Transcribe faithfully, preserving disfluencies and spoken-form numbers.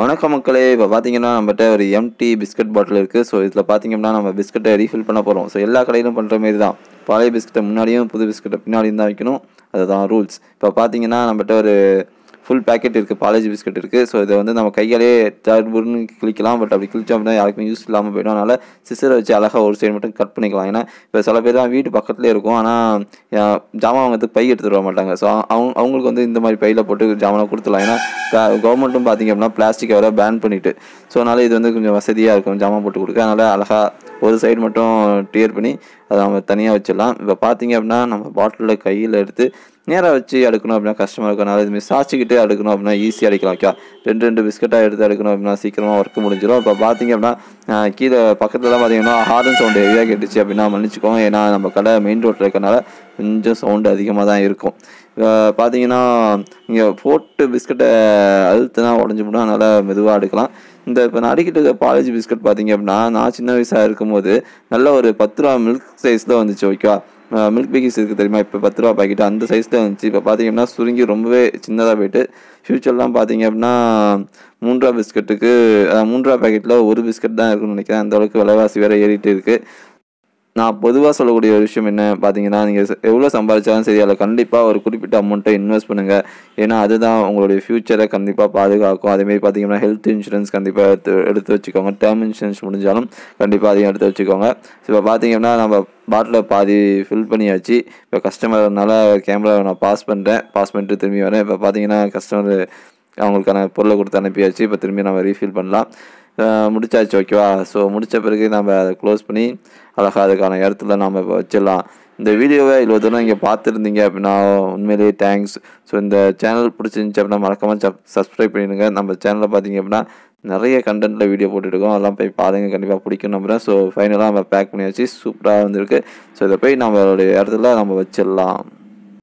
வணக்கம் மக்களே. இப்போ பார்த்தீங்கன்னா நம்மகிட்ட ஒரு எம்டி பிஸ்கட் பாட்டில் இருக்குது. ஸோ இதில் பார்த்தீங்கன்னா நம்ம பிஸ்கட்டை ரீஃபில் பண்ண போகிறோம். ஸோ எல்லா கடையிலும் பண்ணுற மாரி தான். பழைய பிஸ்கட்டை முன்னாடியும் புது பிஸ்கட்டை பின்னாடியும் தான் வைக்கணும். அதுதான் ரூல்ஸ். இப்போ பார்த்தீங்கன்னா நம்மகிட்ட ஒரு ஃபுல் பேக்கெட் இருக்குது, பாலேஜ் பிஸ்கட் இருக்குது. ஸோ இதை வந்து நம்ம கையாலே டர்புர்னு கிளிக்கலாம். பட் அப்படி கிழிச்சோம் அப்படின்னா யாருக்குமே யூஸ் இல்லாமல் போய்டும். அதனால் சிசரை வச்சு அழகாக ஒரு சைடு மட்டும் கட் பண்ணிக்கலாம். ஏன்னா இப்போ சில பேர் தான் வீட்டு பக்கத்துலேயே இருக்கும், ஆனால் ஜாமான் வாங்கிறதுக்கு பை எடுத்துகிட்டு வர மாட்டாங்க. ஸோ அவங்க அவங்களுக்கு வந்து இந்த மாதிரி பையில் போட்டு ஜாமானை கொடுத்துடலாம். ஏன்னா கவர்மெண்ட்டும் பார்த்திங்க அப்படின்னா பிளாஸ்டிக்கை வர பேன் பண்ணிவிட்டு, ஸோ அதனால் இது வந்து கொஞ்சம் வசதியாக இருக்கும் ஜாமான் போட்டு கொடுக்க. அதனால் அழகாக ஒரு சைடு மட்டும் டியர் பண்ணி அதை நம்ம தனியாக வச்சிடலாம். இப்போ பார்த்திங்க அப்படின்னா நம்ம பாட்டிலில் கையில் எடுத்து நேராக வச்சு அடுக்கணும் அப்படின்னா கஷ்டமாக இருக்கனால இதுமாதிரி சாய்ச்சிக்கிட்டு அடுக்கணும் அப்படின்னா ஈஸியாக அடிக்கலாம். ஓகே, ரெண்டு ரெண்டு பிஸ்கட்டாக எடுத்து அடுக்கணும் அப்படின்னா சீக்கிரமாக ஒர்க்கு முடிஞ்சிடும். இப்போ பார்த்திங்க அப்படின்னா கீழே பக்கத்துலலாம் பார்த்திங்கன்னா ஹார்ன் சவுண்டு ஹெவியாக கேட்டுச்சு அப்படின்னா மன்னிச்சிக்கோங்க. ஏன்னா நம்ம கடை மெயின் ரோட்டில் இருக்கனால கொஞ்சம் சவுண்டு அதிகமாக தான் இருக்கும். பார்த்தீங்கன்னா இங்கே போட்டு பிஸ்கட்டை அழுத்துனா உடஞ்சி போடும், அதனால் மெதுவாக அடுக்கலாம். இந்த இப்போ நான் அடிக்கிட்டு இருக்க பாலேஜ் பிஸ்கட் பார்த்திங்க அப்படின்னா நான் சின்ன வயசாக இருக்கும்போது நல்ல ஒரு பத்து ரூபா மில்க் சைஸில் வந்துச்சு. ஓகேவா, மில்க் பேக்கிஸ் இருக்குது தெரியுமா, இப்போ பத்து ரூபா பாக்கெட்டு அந்த சைஸில் வந்துச்சு. இப்போ பார்த்திங்க அப்படின்னா சுருங்கி ரொம்பவே சின்னதாக போயிட்டு ஃப்யூச்சர்லாம் பார்த்திங்க அப்படின்னா மூன்று ரூபா பிஸ்கட்டுக்கு மூன்று ரூபா பேக்கெட்டில் ஒரு பிஸ்கட் தான் இருக்குன்னு நினைக்கிறேன். அந்தளவுக்கு விலைவாசி வேறு ஏறிட்டு இருக்குது. நான் பொதுவாக சொல்லக்கூடிய ஒரு விஷயம் என்ன பார்த்தீங்கன்னா, நீங்கள் எவ்வளோ சம்பாதிச்சாலும் சரி அதில் கண்டிப்பாக ஒரு குறிப்பிட்ட அமௌண்ட்டை இன்வெஸ்ட் பண்ணுங்கள். ஏன்னா அதுதான் உங்களுடைய ஃப்யூச்சரை கண்டிப்பாக பாதுகாக்கும். அதேமாதிரி பார்த்தீங்கன்னா ஹெல்த் இன்சூரன்ஸ் கண்டிப்பாக எடுத்து எடுத்து வச்சுக்கோங்க. டேர்ம் இன்சூரன்ஸ் முடிஞ்சாலும் கண்டிப்பாக அதையும் எடுத்து வச்சுக்கோங்க. இப்போ பார்த்தீங்கன்னா நம்ம பாட்டில் பாதி ஃபில் பண்ணியாச்சு. இப்போ கஸ்டமர்னால கேமராவை நான் பாஸ் பண்ணுறேன், பாஸ் பண்ணிட்டு திரும்பி வரேன். இப்போ பார்த்தீங்கன்னா கஸ்டமர் அவங்களுக்கான பொருளை கொடுத்து அனுப்பியாச்சு. இப்போ திரும்பி நம்ம ரீஃபில் பண்ணலாம். முடிச்சாச்சு. ஓகேவா, ஸோ முடித்த பிறகு நம்ம அதை க்ளோஸ் பண்ணி அழகாக அதுக்கான இடத்துல நம்ம இப்போ வச்சிடலாம். இந்த வீடியோவை இவ்வளோ தூரம் நீங்கள் பார்த்துருந்தீங்க அப்படின்னா உண்மையிலேயே தேங்க்ஸ். ஸோ இந்த சேனல் பிடிச்சிருந்துச்சி அப்படின்னா மறக்காமல் சப் சப்ஸ்கிரைப் பண்ணிடுங்க. நம்ம சேனலில் பார்த்தீங்க அப்படின்னா நிறைய கண்டென்ட்டில் வீடியோ போட்டுருக்கோம், அதெல்லாம் போய் பாருங்கள், கண்டிப்பாக பிடிக்கும் நம்புகிறேன். ஸோ ஃபைனலாக நம்ம பேக் பண்ணியாச்சு, சூப்பராக வந்துருக்கு. ஸோ இதை போய் நம்மளுடைய இடத்துல நம்ம வச்சிடலாம்.